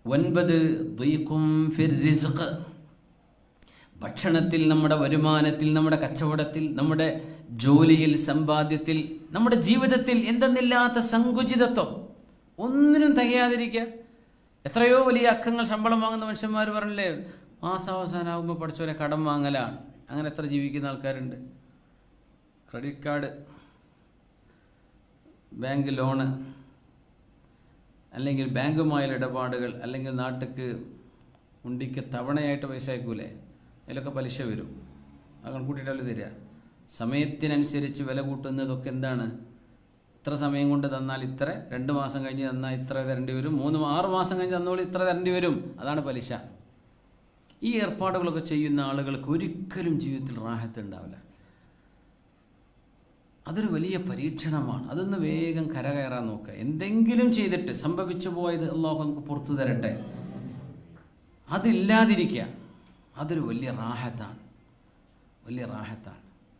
9 ദീഖും ഫിർ റിസ്ഖ്, ഭക്ഷണത്തിൽ, നമ്മുടെ വരുമാനത്തിൽ, നമ്മുടെ കച്ചവടത്തിൽ, നമ്മുടെ ജോലിയിൽ, സമ്പാദ്യത്തിൽ, നമ്മുടെ ജീവിതത്തിൽ എന്തെന്നില്ലാത്ത സങ്കുചിതത്വം, ഒന്നിനും തികയാതിരിക്കുക. എത്രയോ വലിയ അക്കങ്ങൾ ശമ്പളം വാങ്ങുന്ന മനുഷ്യന്മാർ പറഞ്ഞില്ലേ, മാസാവസാനമാകുമ്പോൾ പഠിച്ചവരെ കടം വാങ്ങലാണ്. അങ്ങനെ എത്ര ജീവിക്കുന്ന ആൾക്കാരുണ്ട്. ക്രെഡിറ്റ് കാർഡ്, ബാങ്ക് ലോണ്, അല്ലെങ്കിൽ ബാങ്കുമായുള്ള ഇടപാടുകൾ, അല്ലെങ്കിൽ നാട്ടിലേക്ക് ഉണ്ടിക്ക് തവണയായിട്ട് പൈസ അയക്കൂലേ, അതിലൊക്കെ പലിശ വരും. അങ്ങനെ കൂട്ടിയിട്ടല്ല തരിക. സമയത്തിനനുസരിച്ച് വില കൂട്ടുന്നതൊക്കെ എന്താണ്? ഇത്ര സമയം കൊണ്ട് തന്നാൽ ഇത്ര, 2 മാസം കഴിഞ്ഞ് തന്നാൽ ഇത്ര തരേണ്ടി വരും, 6 മാസം കഴിഞ്ഞ് തന്നോളൂ ഇത്ര തരേണ്ടി വരും. അതാണ് പലിശ. ഈ ഏർപ്പാടുകളൊക്കെ ചെയ്യുന്ന ആളുകൾക്ക് ഒരിക്കലും ജീവിതത്തിൽ റാഹത്ത് ഉണ്ടാവില്ല. അതൊരു വലിയ പരീക്ഷണമാണ്. അതൊന്ന് വേഗം കരകയറാൻ നോക്കുക. എന്തെങ്കിലും ചെയ്തിട്ട് സംഭവിച്ചു പോയത് അള്ളാഹു നമുക്ക് പുറത്തു തരട്ടെ, അതില്ലാതിരിക്കുക. അതൊരു വലിയ റാഹത്താണ്, വലിയ റാഹത്താണ്.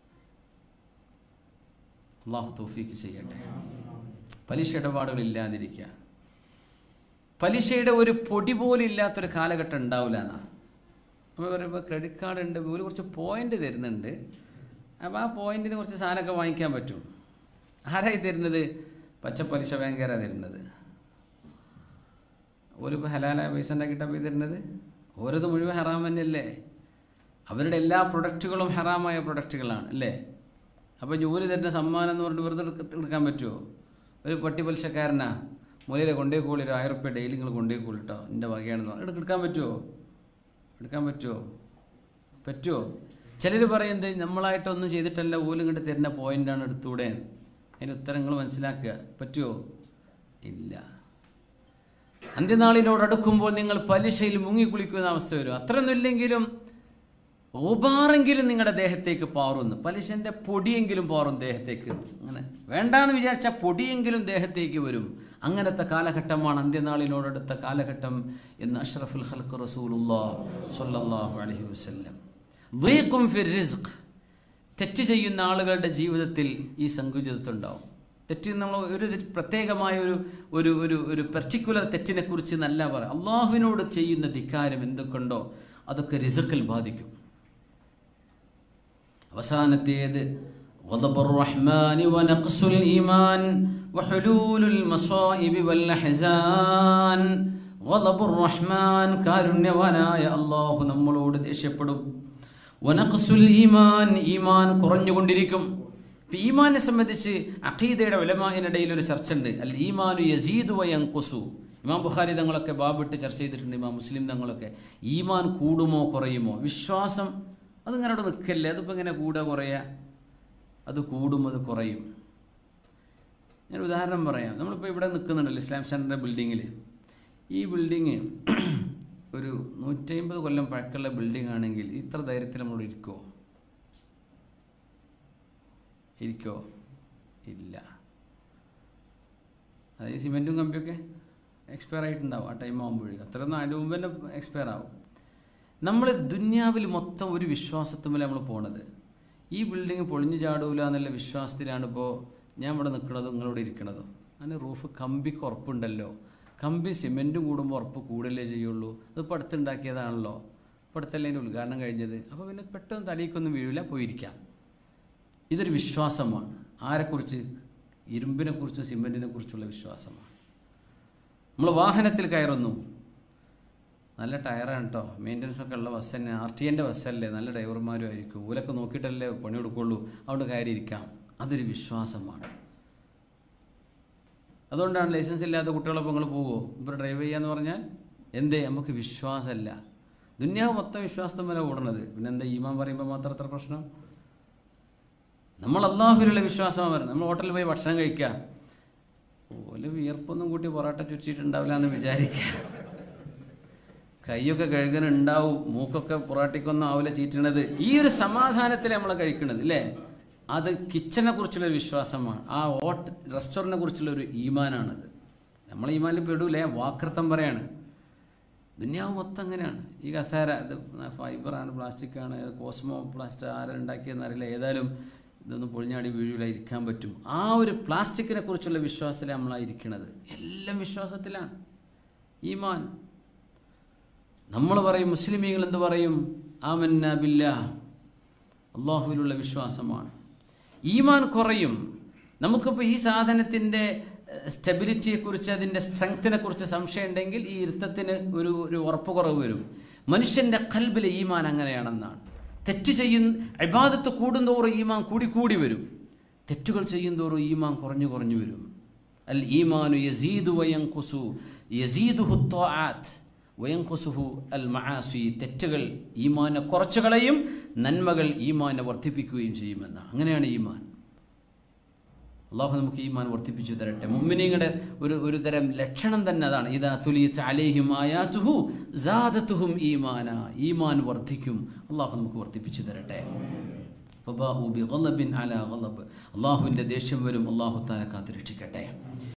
അള്ളാഹു തൗഫീക്ക് ചെയ്യട്ടെ. പലിശ ഇടപാടുകൾ ഇല്ലാതിരിക്കുക. പലിശയുടെ ഒരു പൊടി പോലും ഇല്ലാത്തൊരു കാലഘട്ടം ഉണ്ടാവില്ല എന്നാണ്. അപ്പോൾ പറയുമ്പോൾ ക്രെഡിറ്റ് കാർഡ് ഉണ്ട്, ഒരു കുറച്ച് പോയിന്റ് തരുന്നുണ്ട്, അപ്പോൾ ആ പോയിന്റിന് കുറച്ച് സാധനമൊക്കെ വാങ്ങിക്കാൻ പറ്റും. ആരായി തരുന്നത്? പച്ചപ്പലിശ ബാങ്കുകാരാണ് തരുന്നത്. ഓരിപ്പോൾ ഹലാലായ പൈസ ഉണ്ടാക്കിയിട്ടാണ് പോയി തരുന്നത്. ഓരത് മുഴുവൻ ഹറാം തന്നെയല്ലേ. അവരുടെ എല്ലാ പ്രൊഡക്റ്റുകളും ഹറാമായ പ്രൊഡക്റ്റുകളാണ് അല്ലേ. അപ്പോൾ ജോലി തരുന്ന സമ്മാനം എന്ന് പറഞ്ഞിട്ട് വെറുതെ എടുക്കാൻ പറ്റുമോ? ഒരു പട്ടി പലിശക്കാരനാ മൂലയിലെ കൊണ്ടേക്കോളി, ഒരു 1000 രൂപ ഡെയിലി നിങ്ങൾ കൊണ്ടേക്കോളി കേട്ടോ, എൻ്റെ വകയാണെന്ന് പറഞ്ഞാൽ എടുക്കാൻ പറ്റുമോ? എടുക്കാൻ പറ്റുമോ? പറ്റുമോ? ചിലർ പറയുന്നത് നമ്മളായിട്ടൊന്നും ചെയ്തിട്ടല്ല, ഓലും കണ്ട് തരുന്ന പോയിൻ്റാണ് എടുത്തൂടെ. അതിൻ്റെ ഉത്തരങ്ങൾ മനസ്സിലാക്കുക. പറ്റുമോ? ഇല്ല. അന്ത്യനാളിനോടടുക്കുമ്പോൾ നിങ്ങൾ പലിശയിൽ മുങ്ങിക്കുളിക്കുന്ന അവസ്ഥ വരും. അത്രയൊന്നും ഇല്ലെങ്കിലും ഓബാറെങ്കിലും നിങ്ങളുടെ ദേഹത്തേക്ക് പാറുന്നു, പലിശൻ്റെ പൊടിയെങ്കിലും പാറും ദേഹത്തേക്ക്. അങ്ങനെ വേണ്ടാന്ന് വിചാരിച്ചാൽ പൊടിയെങ്കിലും ദേഹത്തേക്ക് വരും. അങ്ങനത്തെ കാലഘട്ടമാണ് അന്ത്യനാളിനോടടുത്ത കാലഘട്ടം എന്ന് അഷ്റഫുൽ ഖൽഖ് റസൂലുള്ളാഹി സ്വല്ലല്ലാഹു അലൈഹി വസല്ലം. ദീഖും ഫിർ റിസ്ഖ്, തെറ്റ് ചെയ്യുന്ന ആളുകളുടെ ജീവിതത്തിൽ ഈ സങ്കുചിതത്വം ഉണ്ടാവും. തെറ്റ് നമ്മൾ ഒരു പ്രത്യേകമായ ഒരു പർട്ടിക്കുലർ തെറ്റിനെ കുറിച്ച് നല്ല പറയാം. അള്ളാഹുവിനോട് ചെയ്യുന്ന ധിക്കാരം എന്തൊക്കെയുണ്ടോ അതൊക്കെ റിസ്ഖിൽ ബാധിക്കും. അവസാനത്തേത് ഗളബുർ റഹ്മാനി വനഖ്സുൽ ഈമാൻ വഹുലൂലുൽ മസായിബി വൽ അഹ്സാൻ. ഗളബുർ റഹ്മാൻ, കാരുണ്യവാനായ അല്ലാഹു നമ്മളോട് ദേഷ്യപ്പെടും. വനഖ്സുൽ ഈമാൻ, ഈമാൻ കുറഞ്ഞുകൊണ്ടിരിക്കും. ഈമാനെ സംബന്ധിച്ച് അഖീദയുടെ ഉലമാഇനിടയിൽ ഒരു ചർച്ച ഉണ്ട്. അൽ ഈമാനു യസീദു വയൻഖുസു. ഇമാം ബുഖാരി തങ്ങളൊക്കെ ബാബിട്ട് ചർച്ച ചെയ്തിട്ടുണ്ട്, ഇമാം മുസ്ലിം തങ്ങളൊക്കെ. ഈമാൻ കൂടുമോ കുറയുമോ? വിശ്വാസം അതിങ്ങനെ അവിടെ നിൽക്കല്ലേ, അതിപ്പോൾ ഇങ്ങനെ കൂടുക കുറയുക? അത് കൂടും, അത് കുറയും. ഞാൻ ഉദാഹരണം പറയാം. നമ്മളിപ്പോൾ ഇവിടെ നിൽക്കുന്നുണ്ടല്ലോ ഇസ്ലാം സെൻ്ററിൻ്റെ ബിൽഡിങ്ങിൽ. ഈ ബിൽഡിങ് ഒരു 150 കൊല്ലം പഴക്കമുള്ള ബിൽഡിംഗ് ആണെങ്കിൽ ഇത്ര ധൈര്യത്തിൽ നമ്മൾ ഇരിക്കുമോ? ഇല്ല. അതായത് സിമെൻറ്റും കമ്പിയൊക്കെ എക്സ്പയർ ആയിട്ടുണ്ടാവും ആ ടൈം ആകുമ്പോഴേക്കും. അത്രയൊന്നും അതിൻ്റെ മുമ്പ് തന്നെ എക്സ്പയർ ആവും. നമ്മൾ ദുന്യാവിൽ മൊത്തം ഒരു വിശ്വാസത്തുമ്പോൾ നമ്മൾ പോണത്. ഈ ബിൽഡിങ് പൊളിഞ്ഞു ചാടൂല എന്നുള്ള വിശ്വാസത്തിലാണ് ഇപ്പോൾ ഞാൻ ഇവിടെ നിൽക്കുന്നതും നിങ്ങളിവിടെ ഇരിക്കണതും. അതിന് റൂഫ് കമ്പിക്ക് ഉറപ്പുണ്ടല്ലോ. കമ്പി സിമെൻറ്റും കൂടുമ്പോൾ ഉറപ്പ് കൂടല്ലേ ചെയ്യുള്ളൂ. അതിപ്പോൾ അടുത്തുണ്ടാക്കിയതാണല്ലോ, ഇപ്പോൾ അടുത്തല്ലേ അതിൻ്റെ ഉദ്ഘാടനം കഴിഞ്ഞത്. അപ്പോൾ പിന്നെ പെട്ടെന്ന് തലയിക്കൊന്നും വീഴില്ല, പോയിരിക്കാം. ഇതൊരു വിശ്വാസമാണ്. ആരെക്കുറിച്ച്? ഇരുമ്പിനെക്കുറിച്ചും സിമെൻറ്റിനെ കുറിച്ചുള്ള വിശ്വാസമാണ്. നമ്മൾ വാഹനത്തിൽ കയറുന്നു, നല്ല ടയറാണ് കേട്ടോ, മെയിൻ്റനൻസൊക്കെ ഉള്ള ബസ് തന്നെ, RTNൻ്റെ ബസ്സല്ലേ, നല്ല ഡ്രൈവർമാരും ആയിരിക്കും, ഓലൊക്കെ നോക്കിയിട്ടല്ലേ പണി കൊടുക്കുള്ളൂ, അതുകൊണ്ട് കയറിയിരിക്കാം. അതൊരു വിശ്വാസമാണ്. അതുകൊണ്ടാണ് ലൈസൻസ് ഇല്ലാത്ത കുട്ടികളൊപ്പം നിങ്ങൾ പോവുമോ ഇപ്പോൾ ഡ്രൈവ് ചെയ്യാന്ന് പറഞ്ഞാൽ? എന്തേ? നമുക്ക് വിശ്വാസമല്ല. ദുന്യാവ് മൊത്തം വിശ്വാസത്തെ മേലെ ഓടണത്. പിന്നെ എന്താ ഈമാൻ പറയുമ്പോൾ മാത്രം അത്ര പ്രശ്നം? നമ്മൾ അള്ളാഹുവിലുള്ള വിശ്വാസമാണ് പറയുന്നത്. നമ്മൾ ഹോട്ടലിൽ പോയി ഭക്ഷണം കഴിക്കുക, ഓല് വിയർപ്പൊന്നും കൂട്ടി പൊറോട്ട ചുറ്റിയിട്ടുണ്ടാവില്ല എന്ന് വിചാരിക്കുക, കൈയൊക്കെ കഴുകാനുണ്ടാവും, മൂക്കൊക്കെ പൊറാട്ടിക്കൊന്നും ആവില്ല ചീറ്റണത്. ഈ ഒരു സമാധാനത്തിൽ നമ്മൾ കഴിക്കണത് അല്ലേ? അത് കിച്ചനെ കുറിച്ചുള്ളൊരു വിശ്വാസമാണ്. ആ റെസ്റ്റോറൻറ്റിനെ കുറിച്ചുള്ളൊരു ഈമാനാണത്. നമ്മൾ ഈമാനിൽ പെടൂലേ, വാക്കൃത്തം പറയാണ്. ദുന്യാവ് മൊത്തം അങ്ങനെയാണ്. ഈ കസേര ഇത് ഫൈബറാണ്, പ്ലാസ്റ്റിക്കാണ്, കോസ്മോ പ്ലാസ്റ്റ് ആരുണ്ടാക്കിയെന്ന് അറിയില്ല, ഏതായാലും ഇതൊന്നും പൊളിഞ്ഞാടി വീഴില്ല, ഇരിക്കാൻ പറ്റും. ആ ഒരു പ്ലാസ്റ്റിക്കിനെ കുറിച്ചുള്ള വിശ്വാസത്തിലാണ് നമ്മളായിരിക്കണത്. എല്ലാം വിശ്വാസത്തിലാണ് ഈമാൻ. നമ്മൾ പറയും, മുസ്ലിമീങ്ങൾ എന്ത് പറയും? ആമന്ന ബില്ലാഹ്, അള്ളാഹുവിലുള്ള വിശ്വാസമാണ്. ഈമാൻ കുറയും. നമുക്കിപ്പോൾ ഈ സാധനത്തിൻ്റെ സ്റ്റെബിലിറ്റിയെക്കുറിച്ച്, അതിൻ്റെ സ്ട്രെങ്ത്തിനെ കുറിച്ച് സംശയം ഉണ്ടെങ്കിൽ ഈ ഇരുത്തത്തിന് ഒരു ഉറപ്പ് കുറവ് വരും. മനുഷ്യൻ്റെ ഖൽബിലെ ഈമാൻ അങ്ങനെയാണെന്നാണ്. തെറ്റ് ഇബാദത്ത് കൂടുന്തോറും ഈമാൻ കൂടി വരും. തെറ്റുകൾ ചെയ്യുന്തോറും ഈമാൻ കുറഞ്ഞു വരും. അൽ ഈമാനു യസീദു വയൻഖുസു യസീദുഹു ത്വാഅത്ത് വയൻഖുസുഹു അൽ മആസി. തെറ്റുകൾ ഈമാനെ കുറച്ചു കളയും, നന്മകൾ ഈമാനെ വർദ്ധിപ്പിക്കുകയും ചെയ്യുമെന്നാണ്. അങ്ങനെയാണ് ഈമാൻ. അള്ളാഹു നമുക്ക് ഈമാൻ വർദ്ധിപ്പിച്ചു തരട്ടെ. മുഅ്മിനീങ്ങളുടെ ഒരു തരം ലക്ഷണം തന്നെ അതാണ്. ഇദാ തുലിയത അലൈഹിം ആയാതുഹു സാദതുഹും ഈമാന. ഈമാൻ വർദ്ധിക്കും. അള്ളാഹു നമുക്ക് വർദ്ധിപ്പിച്ചു തരട്ടെ. ഫബാഉ ബിഗളബിൻ അലാ ഗളബ്. അള്ളാഹുവിൻ്റെ ദേഷ്യം വരും. അള്ളാഹു തആല കാത്തുരക്ഷിക്കട്ടെ.